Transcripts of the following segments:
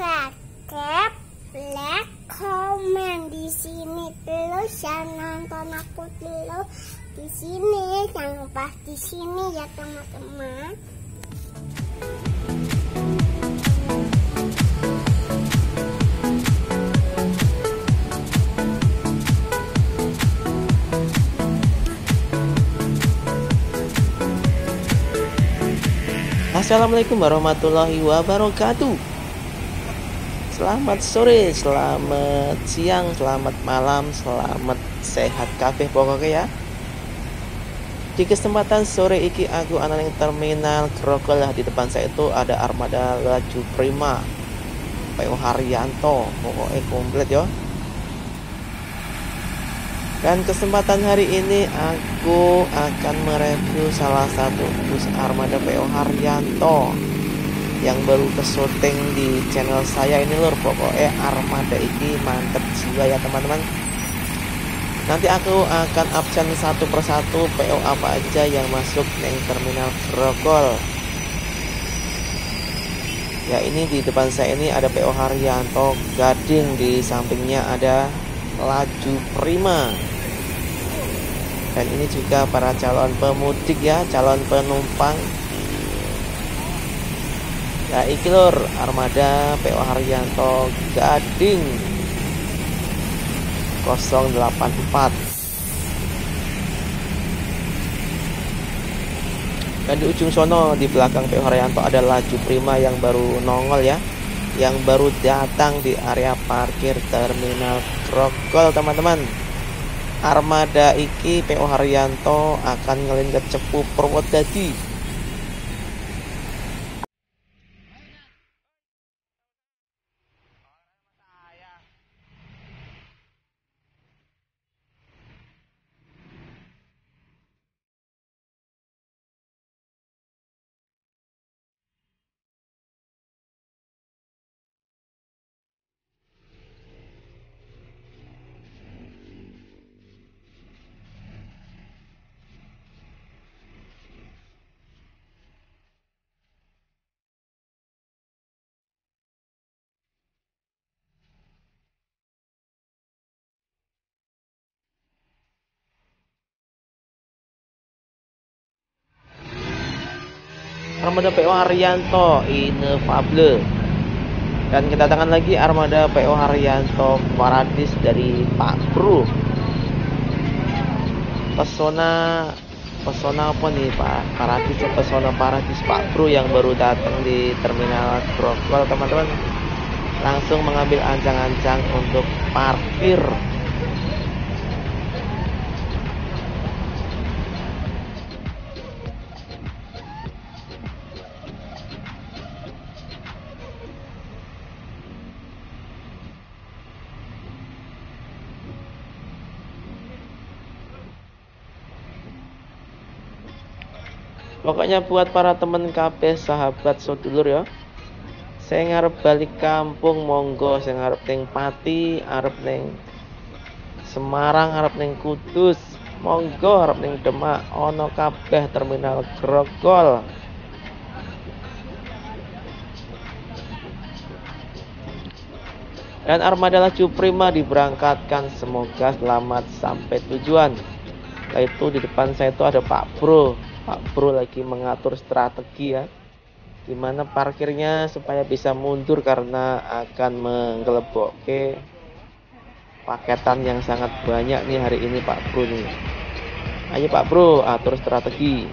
subscribe, like, komen di sini terus ya, nonton aku dulu di sini, jangan lupa di sini ya teman-teman. Assalamualaikum warahmatullahi wabarakatuh. Selamat sore, selamat siang, selamat malam, selamat sehat kabeh pokoknya ya. Di kesempatan sore iki aku ana ning terminal Grogol. Di depan saya itu ada armada Laju Prima PO Haryanto, pokoknya komplit ya. Dan kesempatan hari ini aku akan mereview salah satu bus armada PO Haryanto yang baru ke syuting di channel saya ini lur. Pokoknya armada ini mantep jiwa ya teman-teman. Nanti aku akan absen satu persatu PO apa aja yang masuk neng terminal Grogol. Ya, ini di depan saya ini ada PO Haryanto Gading, di sampingnya ada Laju Prima. Dan ini juga para calon pemudik ya, calon penumpang. Ya iki lur, armada PO Haryanto Gading 084. Dan di ujung sono di belakang PO Haryanto ada Laju Prima yang baru nongol ya, yang baru datang di area parkir terminal Grogol teman-teman. Armada iki PO Haryanto akan ngelin ke Cepu Purwodadi. Armada PO Haryanto Inefable. Dan kedatangan lagi armada PO Haryanto Paradis dari Pak Bro. Pesona apa nih Pak Paradis, Pesona Paradis Pak Bro yang baru datang di terminal Grogol teman-teman. Langsung mengambil ancang-ancang untuk parkir. Pokoknya buat para temen kabeh sahabat sedulur ya, saya ngarep balik kampung monggo, saya ngarep neng Pati, arep neng Semarang, arep neng Kudus, monggo, arep neng Demak, ono kabeh terminal Grogol. Dan armada Laju Prima diberangkatkan, semoga selamat sampai tujuan. Nah itu di depan saya itu ada Pak Bro. Pak Bro lagi mengatur strategi ya, gimana parkirnya supaya bisa mundur karena akan menggelebokke paketan yang sangat banyak nih hari ini Pak Bro nih. Ayo Pak Bro, atur strategi.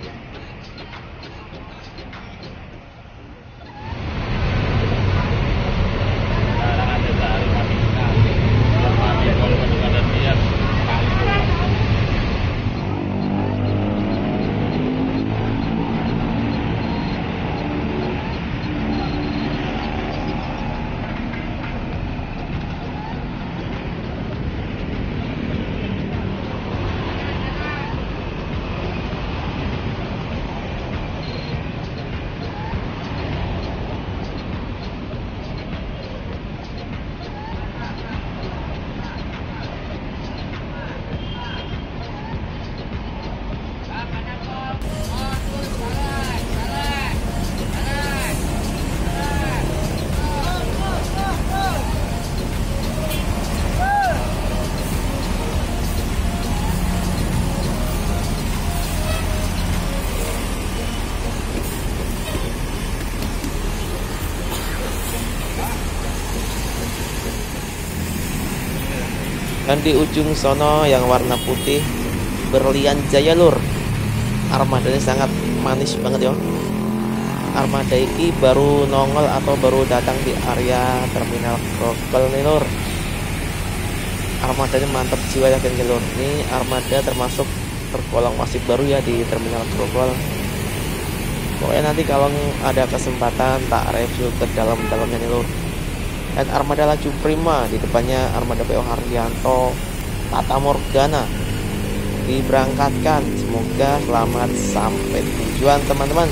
Dan di ujung sono yang warna putih Berlian Jaya lur. Armadanya sangat manis banget ya. Armada ini baru nongol atau baru datang di area terminal Grogol nih lur. Armadanya mantap jiwa yakin lur. Ini armada termasuk tergolong masih baru ya di terminal Grogol. Pokoknya nanti kalau ada kesempatan tak review ke dalam-dalamnya nih lur. Dan armada laju prima, di depannya armada PO Haryanto Tata Morgana diberangkatkan. Semoga selamat sampai tujuan teman-teman.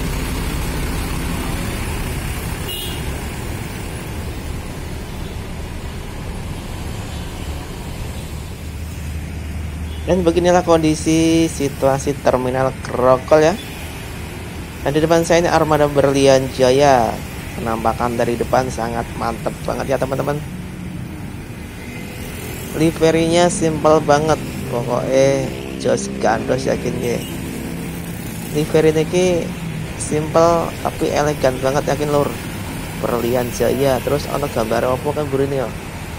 Dan beginilah kondisi situasi terminal Grogol ya. Dan di depan saya ini armada Berlian Jaya. Penampakan dari depan sangat mantep banget ya teman-teman. Liverinya simple banget, pokoknya jos gandos yakin ya. Livery ini simple tapi elegan banget yakin lur. Berlian Jaya. Terus ono gambar opo kan burine ya.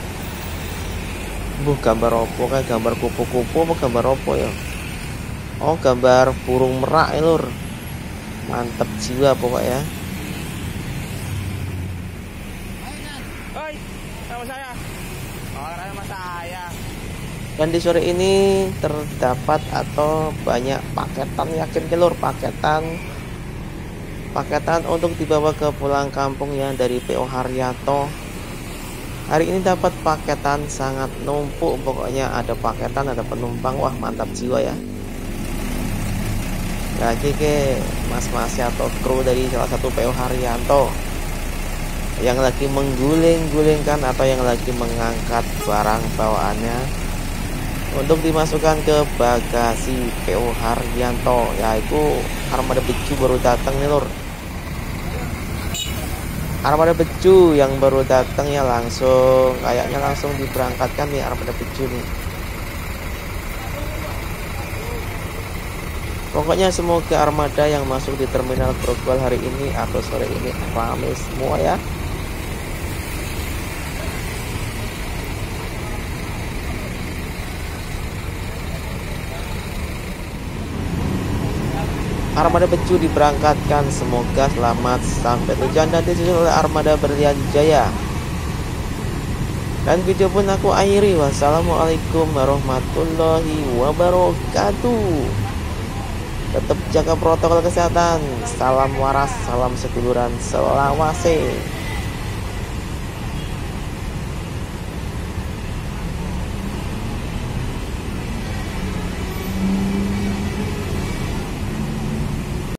Gambar opo kan, gambar kupu-kupu apa gambar opo ya. Oh gambar burung merak ya lur. Mantep jiwa pokoknya. Sama saya. Sama saya. Dan di sore ini terdapat atau banyak paketan yakin kelur, paketan untuk dibawa ke pulang kampung ya dari PO Haryanto. Hari ini dapat paketan sangat numpuk, pokoknya ada paketan, ada penumpang, wah mantap jiwa ya. Lagi ke mas-masnya atau kru dari salah satu PO Haryanto yang lagi mengguling-gulingkan atau yang lagi mengangkat barang bawaannya untuk dimasukkan ke bagasi PO Haryanto, yaitu armada Beju baru datang nih lur. Armada Beju yang baru datang ya, kayaknya langsung diberangkatkan nih armada Beju nih. Pokoknya semoga armada yang masuk di terminal Grogol hari ini atau sore ini ramai semua ya. Armada Beju diberangkatkan, semoga selamat sampai tujuan dan disusul oleh armada Berlian Jaya. Dan video pun aku akhiri. Wassalamualaikum warahmatullahi wabarakatuh. Tetap jaga protokol kesehatan. Salam waras, salam seduluran, selawase.